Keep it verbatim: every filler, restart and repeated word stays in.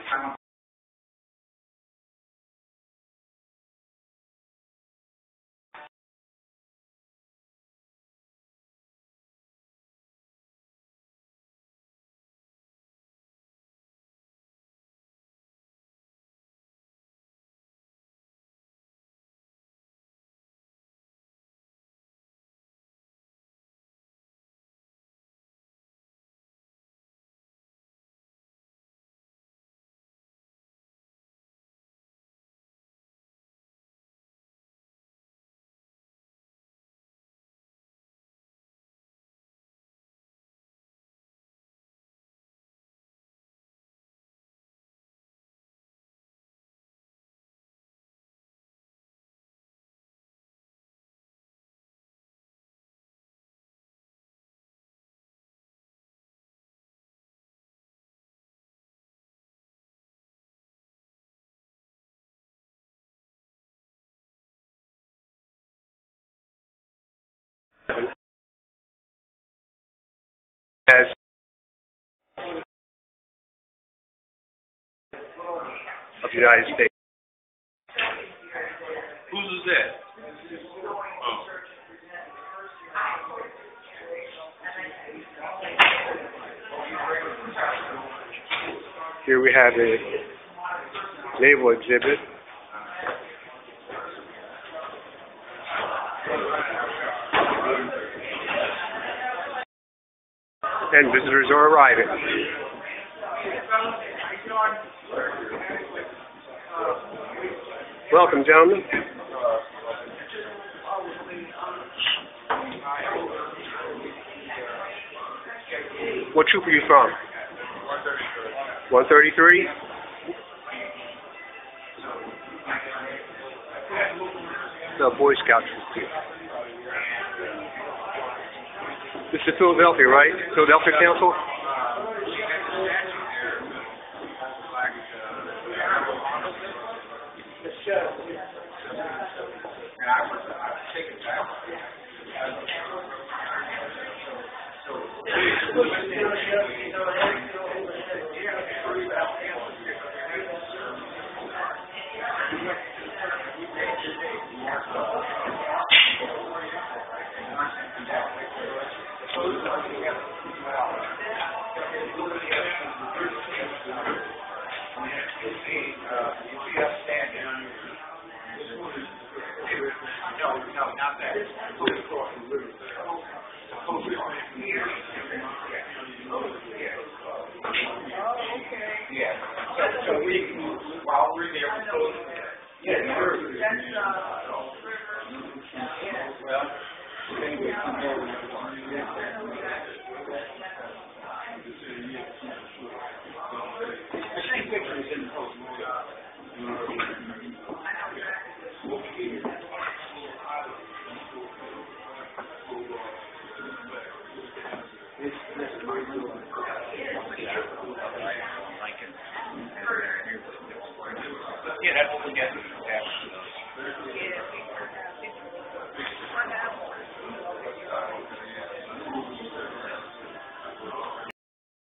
As of the United States. Whose is that? Oh. Here we have a naval exhibit. And visitors are arriving. Welcome, gentlemen. What troop are you from? one thirty-three? The Boy Scout troop. This is Philadelphia, right? Philadelphia Council? Yeah, that's what we get.